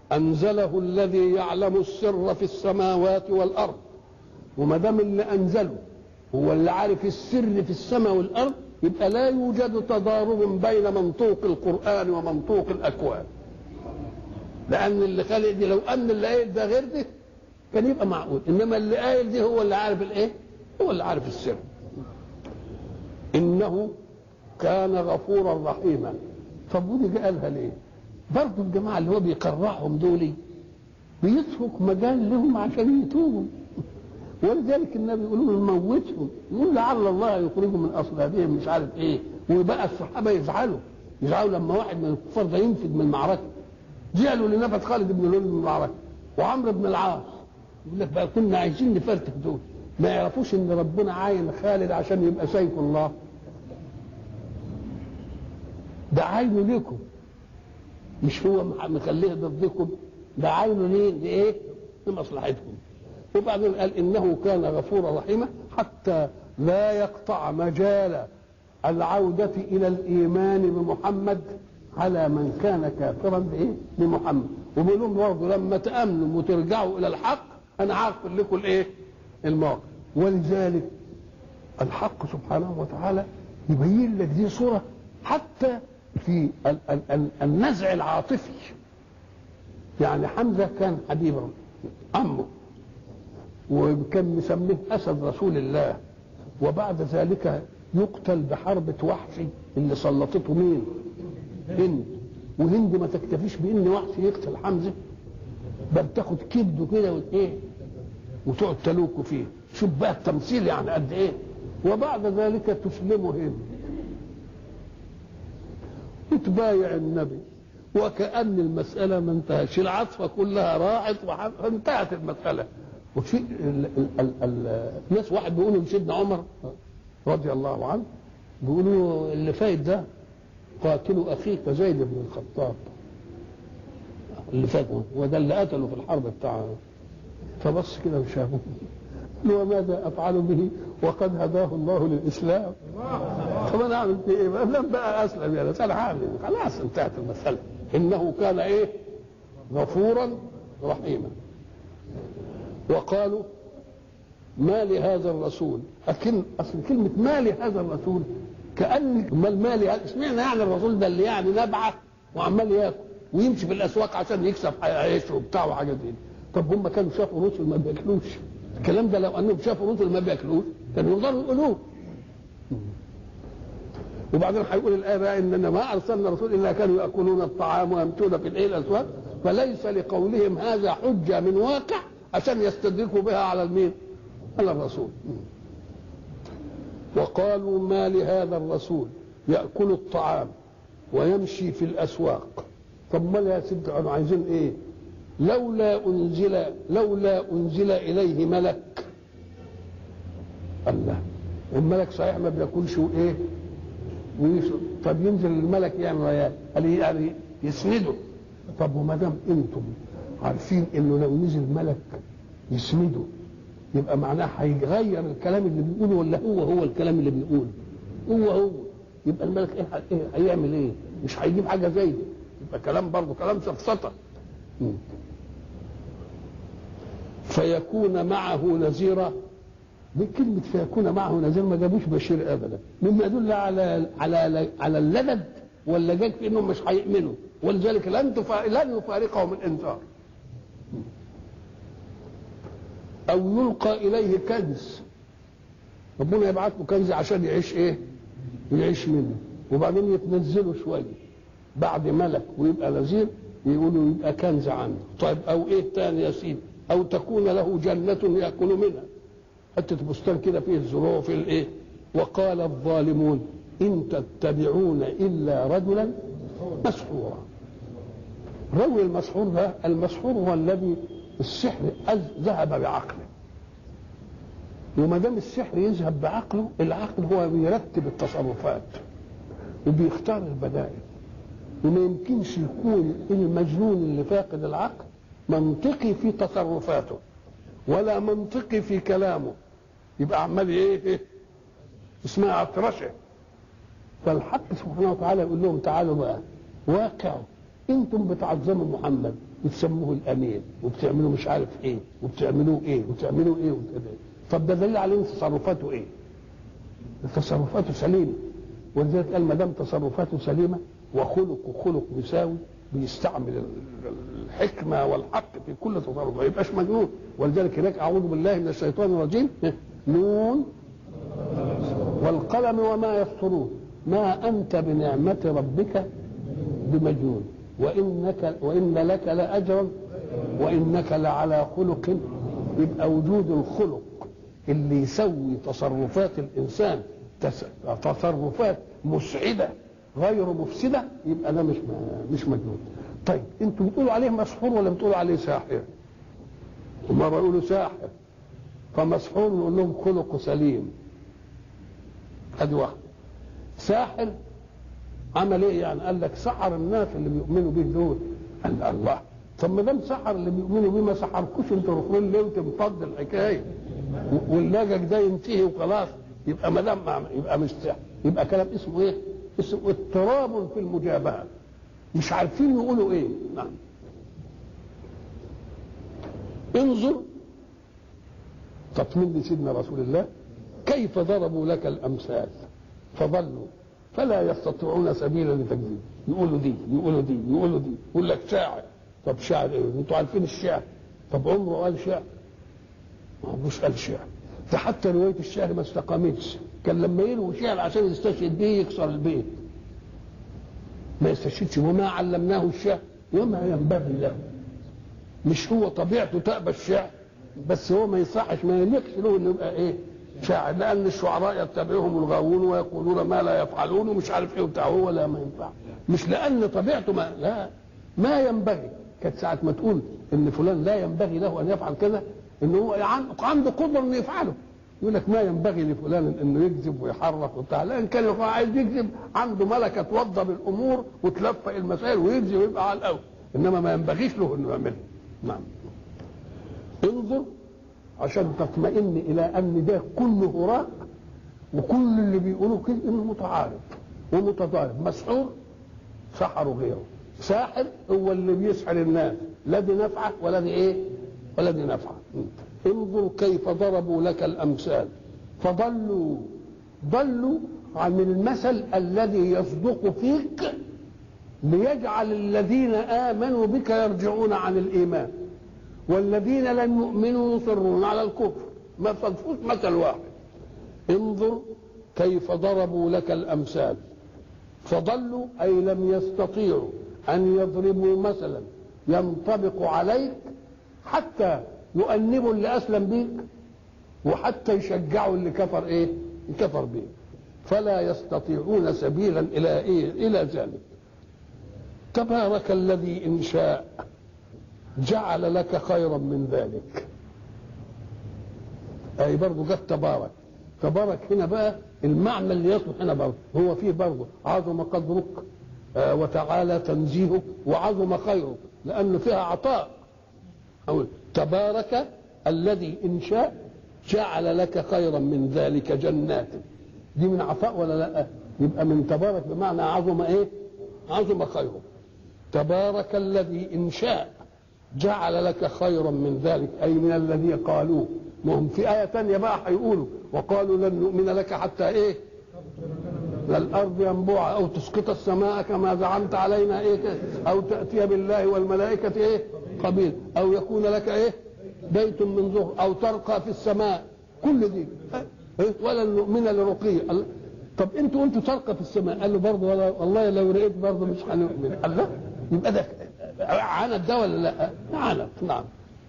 أنزله الذي يعلم السر في السماوات والأرض. وما دام اللي أنزله هو اللي عارف السر في السماء والأرض، يبقى لا يوجد تضارب بين منطوق القرآن ومنطوق الأكوان. لأن اللي خالق دي، لو أن اللي قايل ده غير ده كان يبقى معقول، إنما اللي قايل دي هو اللي عارف الإيه؟ هو اللي عارف السر. إنه كان غفورا رحيما. طب ودي قالها ليه؟ برضه الجماعة اللي هو بيقرعهم دول بيترك مجال لهم عشان يتوبوا، ولذلك النبي يقول لهم موتهم، يقول لعل الله يخرجهم من اصلابهم مش عارف ايه. وبقى الصحابه يزعلوا لما واحد من الكفار ده ينفد من المعركه. زعلوا لنفد خالد بن الوليد من المعركه وعمرو بن العاص. يقول لك بقى كنا عايزين نفرتك دول، ما يعرفوش ان ربنا عاين خالد عشان يبقى سيف الله. ده عينه لكم، مش هو مخليه ضدكم، ده عينه ليه؟ لايه؟ لمصلحتكم. وبعدين قال انه كان غفورا رحيما، حتى لا يقطع مجال العودة الى الايمان بمحمد على من كان كافرا بايه؟ بمحمد. وبيقول لهم برضه لما تامنوا وترجعوا الى الحق انا هغفر لكم الايه؟ المواقف. ولذلك الحق سبحانه وتعالى يبين لك دي صورة حتى في النزع العاطفي. يعني حمزة كان حبيب عمه وكان مسميه أسد رسول الله، وبعد ذلك يقتل بحربة وحشي اللي سلطته مين؟ هند. وهند ما تكتفيش بإن وحشي يقتل حمزة، بل تاخد كبده كده وايه وتقعد تلوكه فيه. شوف بقى التمثيل يعني قد ايه. وبعد ذلك تسلمه هند وتبايع النبي وكأن المسألة ما انتهتش، العطفة كلها راحت وانتهت المسألة. وشيء الناس واحد بيقولوا لسيدنا عمر رضي الله عنه، بيقولوا اللي فايت ده قاتل أخيك زيد بن الخطاب اللي فات، وده اللي قتله في الحرب بتاعه. فبص كده وشافه وماذا أفعل به وقد هداه الله للإسلام؟ طب أنا أعمل فيه إيه؟ بقى أسلم يا ناس، أنا هعمل خلاص انتهت المسألة. إنه كان إيه؟ غفورا رحيما. وقالوا ما لهذا الرسول، أصل كلمة ما لهذا الرسول كأن ما لهذا، اشمعنى يعني الرسول ده اللي يعني نبعه وعمال ياكل ويمشي في الأسواق عشان يكسب عيشه وبتاع وحاجات دي. طب هم كانوا شافوا رسل ما بياكلوش، الكلام ده لو انهم شافوا رسل ما بياكلوش كانوا يقدروا يقولوه. وبعدين هيقول الايه بقى اننا ما ارسلنا رسول الا كانوا ياكلون الطعام ويمشون في الايه الاسواق، فليس لقولهم هذا حجه من واقع عشان يستدركوا بها على المين؟ على الرسول. وقالوا ما لهذا الرسول ياكل الطعام ويمشي في الاسواق. طب ما يا سيدي انا عايزين ايه؟ لولا انزل اليه ملك. الله، والملك صحيح ما بياكلش وايه ويشرب. طب ينزل الملك يعمل يعني يسنده. طب وما دام انتم عارفين انه لو نزل ملك يسنده يبقى معناه هيغير الكلام اللي بيقوله، ولا هو الكلام اللي بيقوله هو يبقى الملك ايه هيعمل ايه؟ مش هيجيب حاجه زي دي، يبقى كلام برضه كلام سفسطه. فيكون معه نذيرا. بكلمة فيكون معه نذير ما جابوش بشير ابدا، مما يدل على اللدد، ولا جاك في انهم مش هيؤمنوا، ولذلك لن يفارقهم الانذار. او يلقى اليه كنز، ربنا يبعث له كنز عشان يعيش ايه؟ يعيش منه، وبعدين يتنزلوا شويه بعد ملك ويبقى نذير، يقولوا يبقى كنز عنه. طيب او ايه تاني يا سيدي؟ او تكون له جنة يأكل منها، حتة بستان كده فيه الزروع وفيه الايه. وقال الظالمون ان تتبعون الا رجلا مسحورا. الرجل المسحور ده، المسحور هو الذي السحر ذهب بعقله، وما دام السحر يذهب بعقله، العقل هو بيرتب التصرفات وبيختار البدائل، وما يمكنش يكون المجنون اللي فاقد العقل منطقي في تصرفاته ولا منطقي في كلامه، يبقى عمال ايه اسمها عطرشه. فالحق سبحانه وتعالى يقول لهم تعالوا بقى واقعوا، انتم بتعظموا محمد بتسموه الامين وبتعملوا مش عارف ايه وبتعملوه ايه وبتعملوا ايه وكده. طب ده دليل على ان تصرفاته ايه؟ تصرفاته سليمه. ولذلك قال ما دام تصرفاته سليمه وخلقه خلق مساوي بيستعمل الحكمه والحق في كل تصرف ما يبقاش مجنون. ولذلك هناك اعوذ بالله من الشيطان الرجيم نون والقلم وما يسطرون ما انت بنعمه ربك بمجنون وان لك لاجرا وانك لعلى خلق. يبقى وجود الخلق اللي يسوي تصرفات الانسان تصرفات مسعده غير مفسده يبقى ده مش مجنون. طيب انتوا بتقولوا عليه مسحور ولا بتقولوا عليه ساحر؟ وما بيقولوا ساحر فمسحور نقول لهم خلقه سليم. ادي واحد. ساحر عمل ايه يعني؟ قال لك سحر الناس اللي بيؤمنوا به دول. قال الله طب ما دام سحر اللي بيؤمنوا بيه ما سحركوش انتوا رخرين ليه وتنفض الحكايه واللاجك ده ينتهي وخلاص؟ يبقى ما دام يبقى مش سحر يبقى كلام اسمه ايه؟ اسمه اضطراب في المجابهه مش عارفين يقولوا ايه. نعم. انظر تطمين لسيدنا رسول الله كيف ضربوا لك الامثال فضلوا فلا يستطيعون سبيلا لتكذيب. يقولوا دي يقولوا دي يقولوا دي. يقول لك شاعر. طب شاعر ايه؟ انتوا عارفين الشعر. طب عمره قال شعر؟ ما عمروش قال شعر. ده حتى روايه الشعر ما استقامتش. كان لما يروي شعر عشان يستشهد بيه يكسر البيت ما يستشهدش. وما علمناه الشعر وما ينبغي له. مش هو طبيعته تأبى الشعر بس هو ما يصحش ما يليقش له انه يبقى ايه؟ شاعر. لان الشعراء يتبعهم الغاوون ويقولون ما لا يفعلون ومش عارف ايه وبتاع. هو لا ما ينفع. مش لان طبيعته ما ينبغي. كانت ساعه ما تقول ان فلان لا ينبغي له ان يفعل كذا ان هو عنده قدره انه يفعله. يقول لك ما ينبغي لفلان انه يكذب ويحرك وبتاع. لان كان هو عايز يكذب عنده ملكه توضب الامور وتلفق المسائل ويكذب ويبقى على الاول. انما ما ينبغيش له انه يعملها. نعم. انظر عشان تطمئن الى ان ده كله هراء وكل اللي بيقولوا كده انه متعارض ومتضارب. مسحور سحروا غيره. ساحر هو اللي بيسحر الناس لا دي نفعه ولا دي ايه ولا دي نفعه. انظر كيف ضربوا لك الامثال فضلوا عن المثل الذي يصدق فيك ليجعل الذين امنوا بك يرجعون عن الايمان والذين لم يؤمنوا يصرون على الكفر. ما صدفوش مثل واحد. انظر كيف ضربوا لك الامثال فضلوا اي لم يستطيعوا ان يضربوا مثلا ينطبق عليك حتى يؤنبوا اللي اسلم بيك وحتى يشجعوا اللي كفر ايه؟ كفر بيك. فلا يستطيعون سبيلا الى ايه؟ الى ذلك. تبارك الذي ان شاء جعل لك خيرا من ذلك. اي برضه جت تبارك. تبارك هنا بقى المعنى اللي يصلح هنا برضه هو فيه برضه عظم قدرك وتعالى تنزيهك وعظم خيرك لانه فيها عطاء. أو تبارك الذي إن شاء جعل لك خيرا من ذلك جنات. دي من عطاء ولا لا؟ يبقى من تبارك بمعنى عظم ايه؟ عظم خيره. تبارك الذي إن شاء جعل لك خيرا من ذلك أي من الذي قالوه. وهم في آية ثانية بقى هيقولوا وقالوا لن نؤمن لك حتى ايه؟ للأرض ينبوعا أو تسقط السماء كما زعمت علينا ايه؟ أو تأتي بالله والملائكة ايه؟ قبيل أو يكون لك ايه؟ بيت من زهر أو ترقى في السماء. كل دي ولن نؤمن لرقية. طب انتوا قلتوا ترقى في السماء. قال له برضه والله لو رئيت برضه مش هنؤمن. قال لا يبقى ده عانت ده ولا لا؟ عانت. نعم.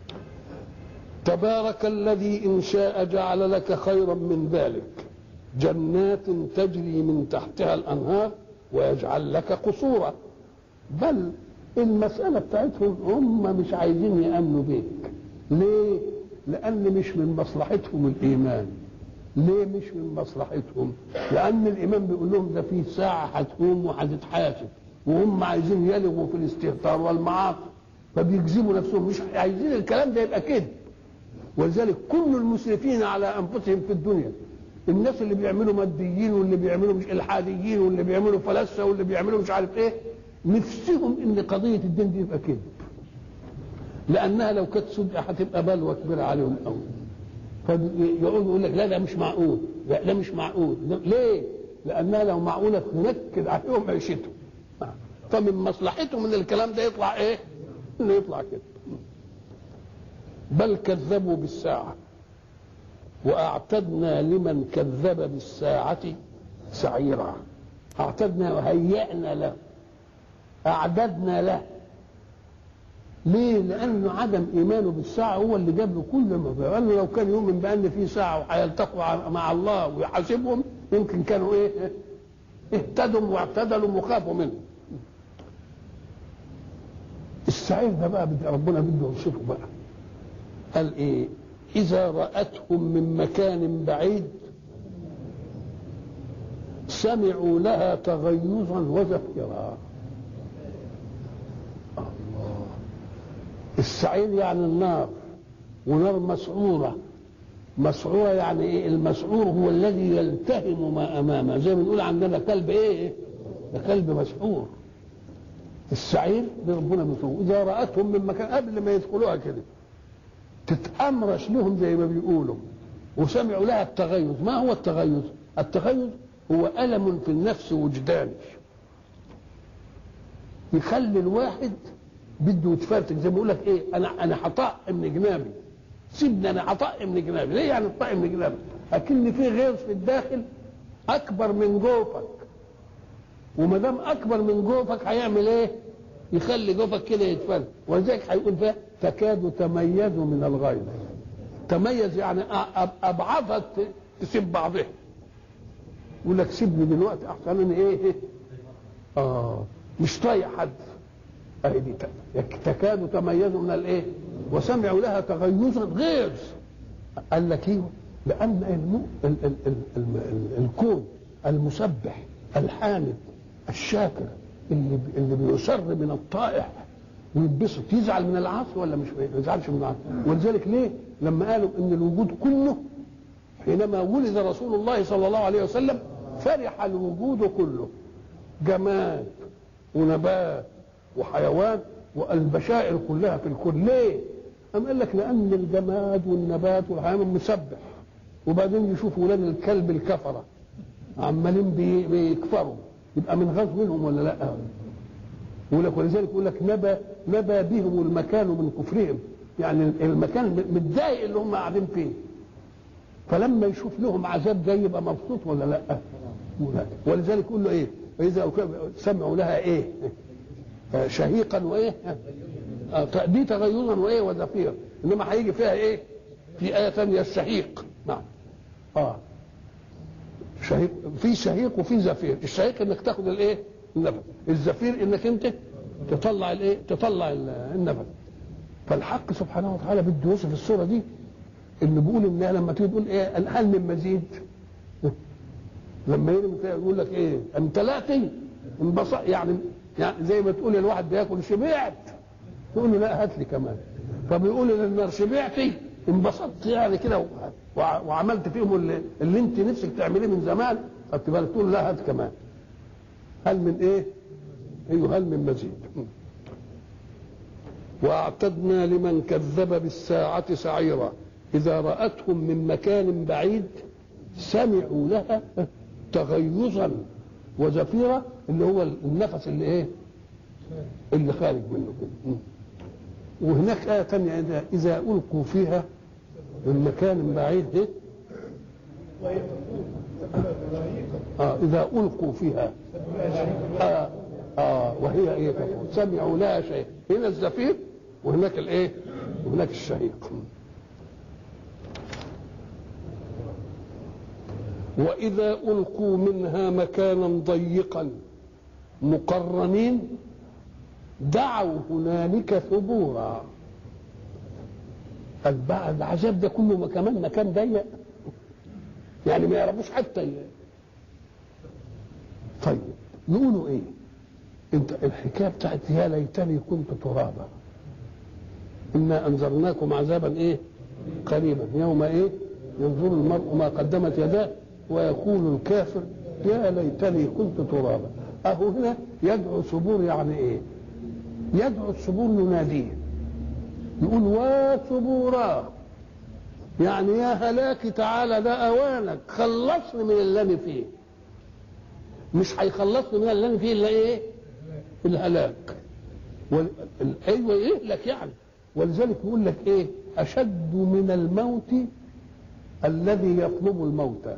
تبارك الذي إن شاء جعل لك خيرا من ذلك جنات تجري من تحتها الأنهار ويجعل لك قصورا. بل المسألة بتاعتهم هم مش عايزين يأمنوا بيك. ليه؟ لأن مش من مصلحتهم الإيمان. ليه مش من مصلحتهم؟ لأن الإيمان بيقول لهم ده في ساعة هتقوم وهتتحاسب وهم عايزين يلغوا في الاستهتار والمعاصي فبيجزموا نفسهم. مش عايزين الكلام ده يبقى كده. ولذلك كل المسرفين على أنفسهم في الدنيا الناس اللي بيعملوا ماديين واللي بيعملوا مش الحاديين واللي بيعملوا فلاسفه واللي بيعملوا مش عارف ايه نفسهم ان قضيه الدين دي يبقى كذب. لانها لو كانت سودة هتبقى بلوى كبيره عليهم قوي. فيقعدوا يقول لك لا ده مش معقول، لا ده مش معقول. ليه؟ لانها لو معقوله تنكد عليهم عيشتهم. فمن مصلحتهم ان الكلام ده يطلع ايه؟ انه يطلع كده. بل كذبوا بالساعه واعتدنا لمن كذب بالساعه سعيرا. اعتدنا وهيئنا له، اعددنا له. ليه؟ لانه عدم ايمانه بالساعه هو اللي جاب له كل ما فيه. قال له لو كان يؤمن بان في ساعه وهيلتقوا مع الله ويحاسبهم يمكن كانوا ايه؟ اهتدوا واعتدلوا وخافوا منه. السعير ده بقى ربنا بده يوصفه بقى. قال ايه؟ اذا رأتهم من مكان بعيد سمعوا لها تغيظا وزفيرا. الله. السعير يعني النار، ونار مسعورة. مسعورة يعني ايه؟ المسعور هو الذي يلتهم ما امامه، زي ما بنقول عندنا كلب ايه؟ ده كلب مسعور. السعير ده ربنا بيطلبه اذا رأتهم من مكان، قبل ما يدخلوها كده تتأمرش لهم زي ما بيقولوا، وسمعوا لها التغيظ. ما هو التغيظ؟ التغيظ هو ألم في النفس وجداني يخلي الواحد بده يتفرتك، زي ما بيقول لك ايه؟ انا هطق من جنابي، سيبني انا هطق من جنابي. ليه يعني هطق من جنابي؟ اكن في غيظ في الداخل اكبر من جوفك، وما دام اكبر من جوفك هيعمل ايه؟ يخلي جوفك كده يتفرد. ولذلك هيقول فيها تكاد تميز من الغيظ. تميز يعني ابعضها تسيب بعضها. يقول لك سيبني دلوقتي احسن انا ايه؟ مش طايق حد. اهي دي تكاد تميز من الايه؟ وسمعوا لها تغيظا غيظ. قال لك ايه؟ لان الكون المسبح الحامد الشاكر اللي بيسر من الطائع ويتبسط يزعل من العاصي ولا مش يزعلش من العاصي؟ ولذلك ليه لما قالوا ان الوجود كله حينما ولد رسول الله صلى الله عليه وسلم فرح الوجود كله، جماد ونبات وحيوان والبشائر كلها في الكون. ليه؟ أم قال لك لأن الجماد والنبات والحيوان مسبح، وبعدين يشوفوا ولاد الكلب الكفرة عمالين بيكفروا، يبقى من غاز منهم ولا لا؟ يقول لك ولذلك يقول لك نبى بهم المكان من كفرهم، يعني المكان متضايق اللي هم قاعدين فيه، فلما يشوف لهم عذاب جاي يبقى مبسوط ولا لا؟ ولذلك يقول له ايه؟ فاذا سمعوا لها ايه؟ شهيقا وايه؟ دي تغيظا وايه؟ وزفير. انما هيجي فيها ايه؟ في ايه ثانيه الشهيق. نعم. شهيق، في شهيق وفي زفير. الشهيق انك تاخد الايه؟ النفس. الزفير انك انت تطلع الايه؟ تطلع النفس. فالحق سبحانه وتعالى بده يوصف الصوره دي اللي بيقول انها لما تيجي تقول ايه؟ هل من مزيد؟ لما يقول لك ايه؟ امتلأتي انبسط، يعني زي ما تقول الواحد بياكل شبعت، تقول له لا هات لي كمان. فبيقول للنار شبعتي انبسطت يعني كده وعملت فيهم اللي انت نفسك تعمليه من زمان، خدت بالك؟ تقول لا هات كمان. هل من ايه؟ ايوه هل من مزيد. واعتدنا لمن كذب بالساعة سعيرا إذا رأتهم من مكان بعيد سمعوا لها تغيظا وزفيرا، اللي هو النفس اللي ايه؟ اللي خارج منه كده. وهناك آية تانية إذا ألقوا فيها من مكان بعيد ايه؟ إذا ألقوا فيها وهي ايه؟ تقول سمعوا لها شيء. هنا الزفير وهناك الايه؟ وهناك الشهيق. وإذا ألقوا منها مكانا ضيقا مقرنين دعوا هنالك ثبورا. العذاب ده كله كمان مكان ضيق، يعني ما يعرفوش حتى طيب يقولوا ايه؟ انت الحكايه بتاعت يا ليتني كنت ترابا انا انذرناكم عذابا ايه؟ قريبا يوم ايه؟ ينظر المرء ما قدمت يداه ويقول الكافر يا ليتني كنت ترابا. اهو هنا يدعو ثبور، يعني ايه؟ يدعو الثبور يناديه، يقول وثبورا، يعني يا هلاكي تعالى ده اوانك، خلصني من اللي انا فيه. مش هيخلصني من اللي انا فيه الا ايه؟ الهلاك. ايوه يهلك يعني. ولذلك يقول لك ايه؟ اشد من الموت الذي يطلب الموت،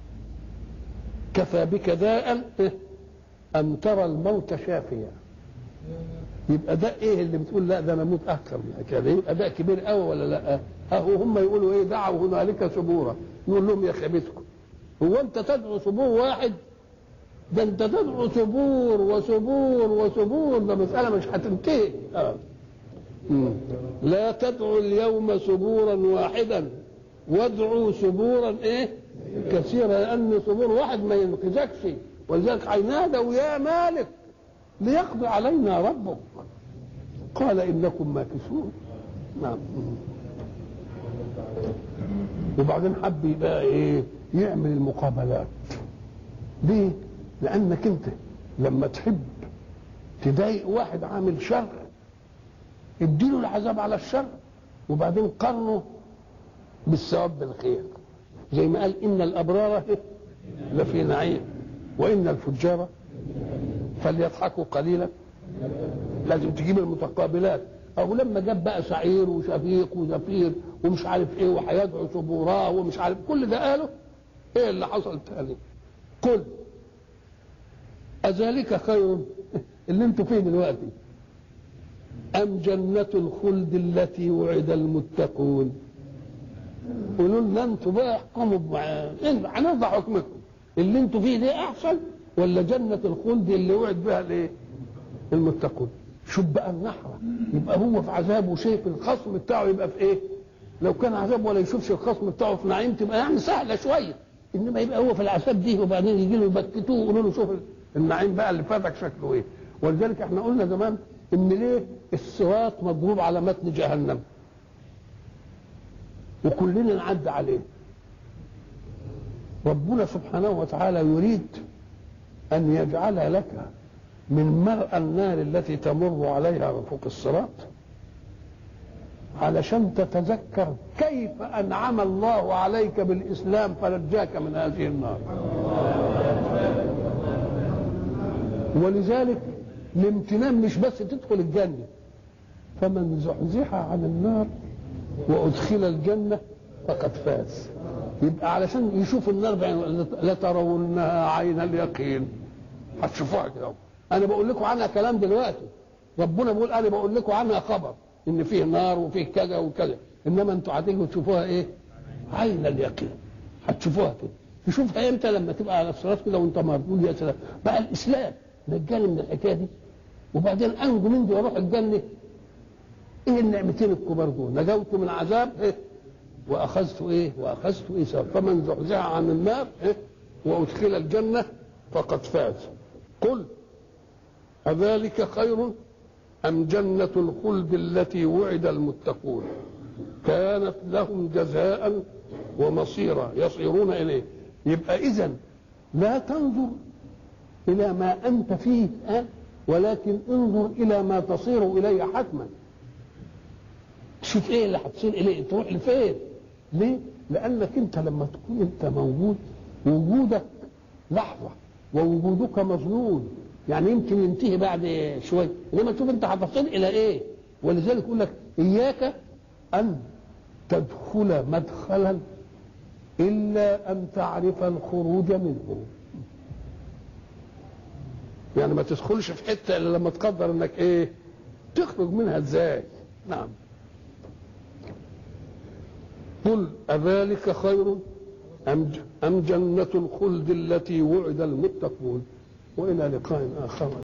كفى بك داء ان ترى الموت شافيا. يبقى ده ايه اللي بتقول لا ده انا اموت اكثر من كده؟ يبقى ده كبير قوي ولا لا؟ اهو هم يقولوا ايه؟ دعوا هنالك ثبورا. يقول لهم يا خيبتكم، هو انت تدعو ثبور واحد؟ ده انت تدعو ثبور وثبور وثبور، ده مساله مش هتنتهي. لا تدعوا اليوم ثبورا واحدا وادعوا ثبورا ايه؟ كثيرا، لان ثبور واحد ما ينقذكش. ولذلك هينادوا يا مالك ليقضي علينا ربك، قال انكم ماكثون. نعم. وبعدين حب يبقى ايه؟ يعمل المقابلات. ليه؟ لانك انت لما تحب تضايق واحد عامل شر اديله العذاب على الشر، وبعدين قرنه بالثواب بالخير، زي ما قال ان الابرار لفي نعيم وان الفجار فليضحكوا قليلا. لازم تجيب المتقابلات. او لما جاب بقى سعير وشفيق وزفير ومش عارف ايه وهيدعو ثبوراه ومش عارف كل ده قاله، ايه اللي حصل تاني؟ قل اذلك خير اللي انتوا فيه دلوقتي ام جنة الخلد التي وعد المتقون؟ قولوا لنا انتوا بقى احكموا هنرضى حكمكم. اللي انتوا فيه ده احسن ولا جنة الخلد اللي وعد بها الايه؟ المتقون. شوف بقى النحرة، يبقى هو في عذاب وشايف الخصم بتاعه يبقى في ايه؟ لو كان عذاب ولا يشوفش الخصم بتاعه في نعيم تبقى يعني سهلة شوية، انما يبقى هو في العذاب دي وبعدين يجي له يبكتوه ويقولوا له شوف النعيم بقى اللي فاتك شكله ايه. ولذلك احنا قلنا زمان ان ليه الصراط مضروب على متن جهنم وكلنا نعدي عليه. ربنا سبحانه وتعالى يريد ان يجعل لك من مرأى النار التي تمر عليها فوق الصراط علشان تتذكر كيف انعم الله عليك بالاسلام فنجاك من هذه النار. ولذلك الامتنان مش بس تدخل الجنة، فمن زحزح عن النار وادخل الجنة فقد فاز. يبقى علشان يشوف النار بعين لترونها عين اليقين، هتشوفوها كده. انا بقول لكم عنها كلام دلوقتي، ربنا بيقول انا بقول لكم عنها خبر ان فيه نار وفيه كذا وكذا، انما انتوا هتيجوا تشوفوها ايه؟ عين اليقين. هتشوفوها كده. تشوفها امتى؟ لما تبقى على الصراط كده وانت مردود يا سلام. بقى الاسلام نجاني من الحكايه دي وبعدين انجو من دي واروح الجنه. ايه النعمتين الكبار دول؟ نجوت من عذاب ايه؟ واخذت ايه؟ واخذت ايه؟ فمن زحزح عن النار ايه؟ وادخل الجنه فقد فاز. قل أذلك خير أم جنة الخلد التي وعد المتقون كانت لهم جزاء ومصيرا يصيرون إليه. يبقى إذن لا تنظر إلى ما أنت فيه الآن، ولكن انظر إلى ما تصير إليه حتما. شوف إيه اللي هتصير إليه، تروح لفين؟ ليه؟ لأنك أنت لما تكون أنت موجود وجودك لحظة ووجودك مظنون، يعني يمكن ينتهي بعد شويه، انما تشوف انت هتصل الى ايه. ولذلك يقول لك اياك ان تدخل مدخلا الا ان تعرف الخروج منه. يعني ما تدخلش في حته الا لما تقدر انك ايه؟ تخرج منها ازاي. نعم. قل اذلك خير ام جنة الخلد التي وعد المتقون. والى لقاء اخر.